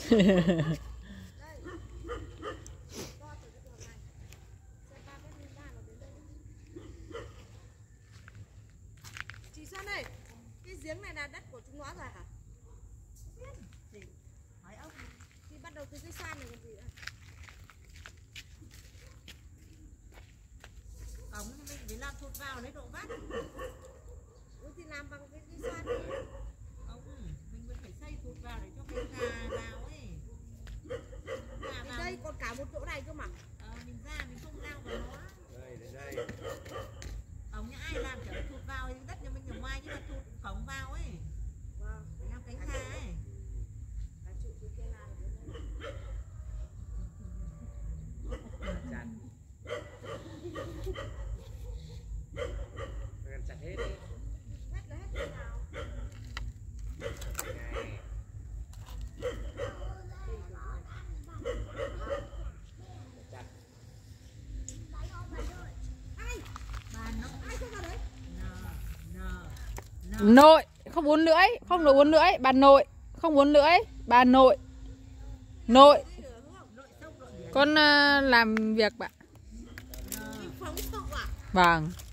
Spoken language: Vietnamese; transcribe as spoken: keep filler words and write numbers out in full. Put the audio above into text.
Chị Xuân ơi, cái giếng này là đất của chúng nó rồi hả? Chị hỏi ông. Chị bắt đầu từ cái san này còn gì nữa? Cổng thì mình phải làm thụt vào lấy độ vắt. Ừ thì làm bằng cái, cái san này. Không, mình vẫn phải xây thụt vào để cho cái gà vào ấy. Gà vào. Đây còn cả một chỗ này cơ mà. Ờ, mình ra mình không lao vào nó. Đây, đây, đây. Cổng nhà ai làm kiểu thụt vào thì đất nhà mình ở ngoài chứ là thụt cổng vào ấy. Vâng. Để làm cánh gà ấy. Là trụ từ kia làm được chặt. Chặt hết đi. Hết là hết thế nào? Này. Chặt. Ai? Bà nó ai cho vào đấy? N. N. Nội, không uốn lưỡi, không được uốn lưỡi, bà nội, không uốn lưỡi, bà nội. Nội. Con uh, làm việc bạn. Vâng.